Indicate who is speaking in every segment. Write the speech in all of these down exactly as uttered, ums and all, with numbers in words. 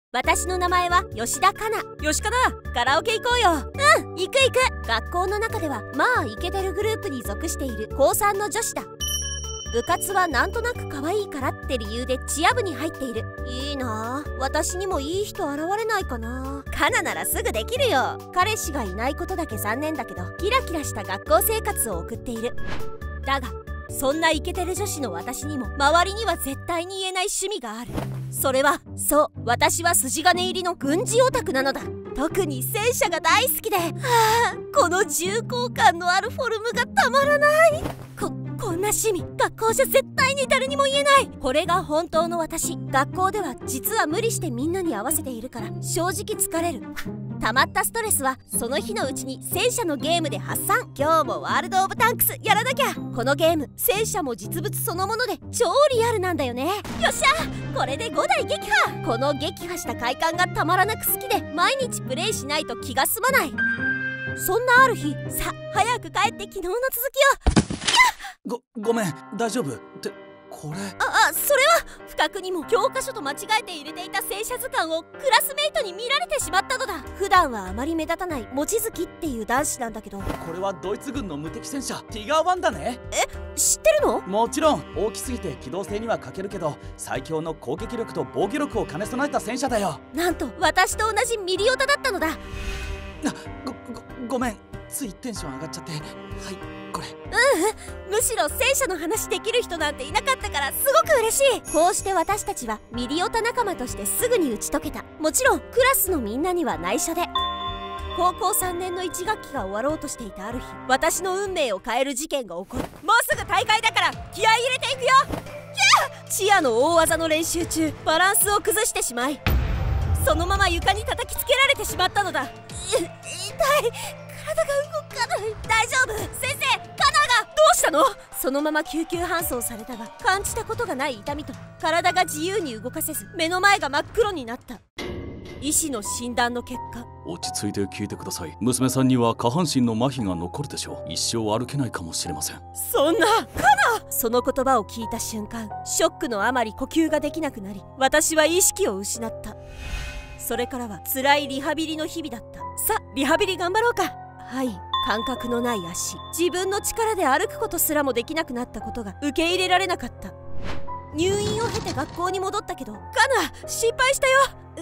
Speaker 1: 私の名前は吉田かな。吉かな、カラオケ行こうよ。うん、行く行く。学校の中ではまあイケてるグループに属しているこうさんの女子だ。部活はなんとなく可愛いからって理由でチア部に入っている。いいなあ、私にもいい人現れないかな。カナならすぐできるよ。彼氏がいないことだけ残念だけど、キラキラした学校生活を送っている。だがそんなイケてる女子の私にも周りには絶対に言えない趣味がある。それはそう、私は筋金入りの軍事オタクなのだ。特に戦車が大好きで、はあ、この重厚感のあるフォルムがたまらない。ここんな趣味学校じゃ絶対に誰にも言えない。これが本当の私。学校では実は無理してみんなに合わせているから正直疲れる。溜まったストレスはその日のうちに戦車のゲームで発散。今日もワールド・オブ・タンクスやらなきゃ。このゲーム戦車も実物そのもので超リアルなんだよね。よっしゃ、これでごだい撃破。この撃破した快感がたまらなく好きで毎日プレイしないと気が済まない。そんなある日、さ早く帰って昨日の続きを。
Speaker 2: ごごめん、大丈夫ってこれ。
Speaker 1: ああ、それは不覚にも教科書と間違えて入れていた戦車図鑑をクラスメイトに見られてしまったのだ。普段はあまり目立たない望月っていう男子なんだけど、
Speaker 2: これはドイツ軍の無敵戦車ティガーワンだね。
Speaker 1: え、知ってるの？
Speaker 2: もちろん。大きすぎて機動性には欠けるけど最強の攻撃力と防御力を兼ね備えた戦車だよ。
Speaker 1: なんと私と同じミリオタだったのだ。
Speaker 2: ごごごめん、ついテンション上がっちゃって。はい、これ。
Speaker 1: うん、むしろ戦車の話できる人なんていなかったからすごく嬉しい。こうして私たちはミリオタ仲間としてすぐに打ち解けた。もちろんクラスのみんなには内緒で。高校さんねんのいち学期が終わろうとしていたある日、私の運命を変える事件が起こる。もうすぐ大会だから気合い入れていくよ。チアの大技の練習中バランスを崩してしまい、そのまま床に叩きつけられてしまったのだ。痛い、体が動かない。大丈夫先生、カナが。どうしたの？そのまま救急搬送されたが、感じたことがない痛みと体が自由に動かせず目の前が真っ黒になった。医師の診断の結果。
Speaker 3: 落ち着いて聞いてください。娘さんには下半身の麻痺が残るでしょう。一生歩けないかもしれません。
Speaker 1: そんな、カナ！その言葉を聞いた瞬間、ショックのあまり呼吸ができなくなり、私は意識を失った。それからは辛いリハビリの日々だった。さ、リハビリ頑張ろうか。はい、感覚のない足、自分の力で歩くことすらもできなくなったことが受け入れられなかった。入院を経て学校に戻ったけど、カナ心配したよ。う、うん。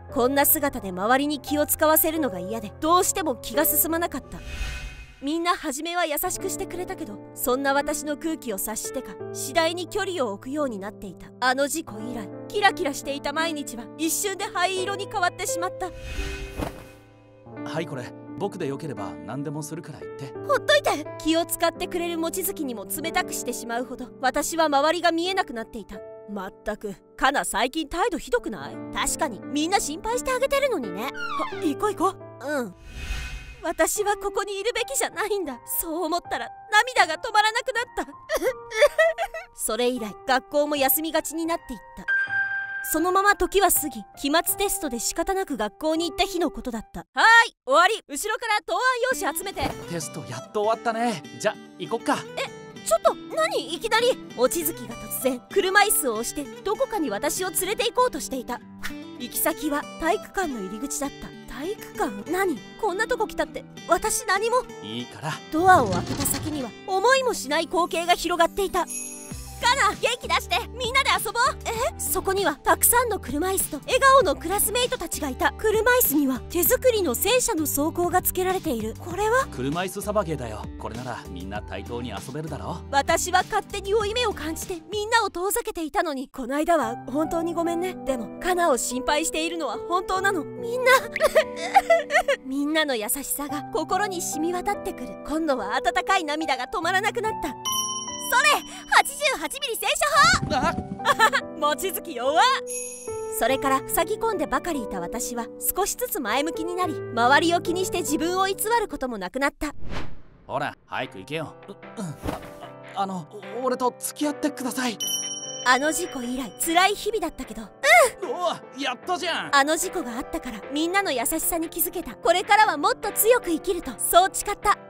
Speaker 1: こんな姿で周りに気を使わせるのが嫌で、どうしても気が進まなかった。みんな初めは優しくしてくれたけど、そんな私の空気を察してか次第に距離を置くようになっていた。あの事故以来キラキラしていた毎日は一瞬で灰色に変わってしまった。
Speaker 2: はい、これ僕でよければ何でもするから言って。
Speaker 1: ほっといて。気を使ってくれる望月にも冷たくしてしまうほど私は周りが見えなくなっていた。まったく、カナ最近態度ひどくない？確かにみんな心配してあげてるのにね。は、行こう行こう。うん、私はここにいるべきじゃないんだ。そう思ったら涙が止まらなくなったそれ以来学校も休みがちになっていった。そのまま時は過ぎ、期末テストで仕方なく学校に行った日のことだった。はーい、終わり。後ろから答案用紙集めて。
Speaker 2: テストやっと終わったね。じゃ行こっか。
Speaker 1: え、ちょっと何いきなり。望月が突然車椅子を押してどこかに私を連れて行こうとしていた。行き先は体育館の入り口だった。体育館？何？こんなとこ来たって。私何も。
Speaker 2: いいから。
Speaker 1: ドアを開けた先には思いもしない光景が広がっていた。カナ、元気出して、みんなで遊ぼう。え？そこにはたくさんの車椅子と笑顔のクラスメイトたちがいた。車椅子には手作りの戦車の装甲が付けられている。これは
Speaker 2: 車椅子サバゲーだよ。これならみんな対等に遊べるだろ。
Speaker 1: 私は勝手に負い目を感じてみんなを遠ざけていたのに、こないだは本当にごめんね。でもカナを心配しているのは本当なの。みんなみんなの優しさが心に染み渡ってくる。今度は温かい涙が止まらなくなった。それ はちじゅうはちミリ戦車砲。望月弱。それから塞ぎ込んでばかりいた私は少しずつ前向きになり、周りを気にして自分を偽ることもなくなった。
Speaker 2: ほら早く行けよ。う、うん、あ、あの俺と付き合ってください。
Speaker 1: あの事故以来辛い日々だったけど、うん、
Speaker 2: おお、やったじゃん。
Speaker 1: あの事故があったからみんなの優しさに気づけた。これからはもっと強く生きるとそう誓った。